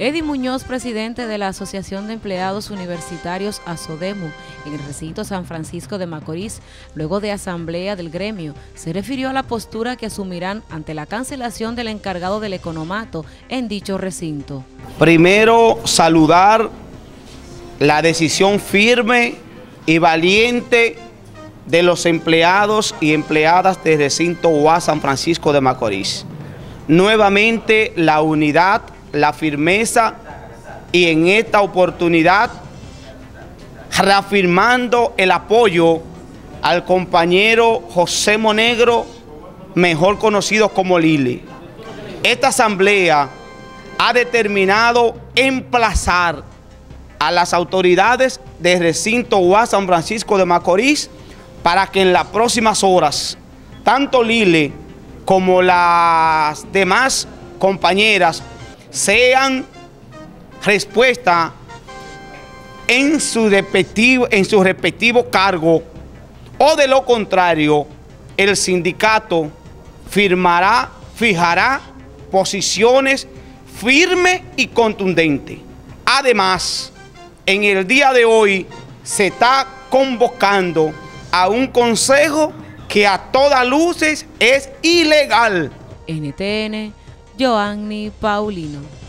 Eddie Muñoz, presidente de la Asociación de Empleados Universitarios ASODEMU, en el recinto San Francisco de Macorís, luego de asamblea del gremio, se refirió a la postura que asumirán ante la cancelación del encargado del economato en dicho recinto. Primero, saludar la decisión firme y valiente de los empleados y empleadas del recinto UAS San Francisco de Macorís. Nuevamente la unidad, la firmeza, y en esta oportunidad reafirmando el apoyo al compañero José Monegro, mejor conocido como Lili. Esta asamblea ha determinado emplazar a las autoridades del recinto UAS San Francisco de Macorís para que en las próximas horas, tanto Lili como las demás compañeras sean respuesta en su respectivo cargo, o de lo contrario, el sindicato fijará posiciones firmes y contundentes. Además, en el día de hoy se está convocando a un consejo que a todas luces es ilegal. NTN, Joanny Paulino.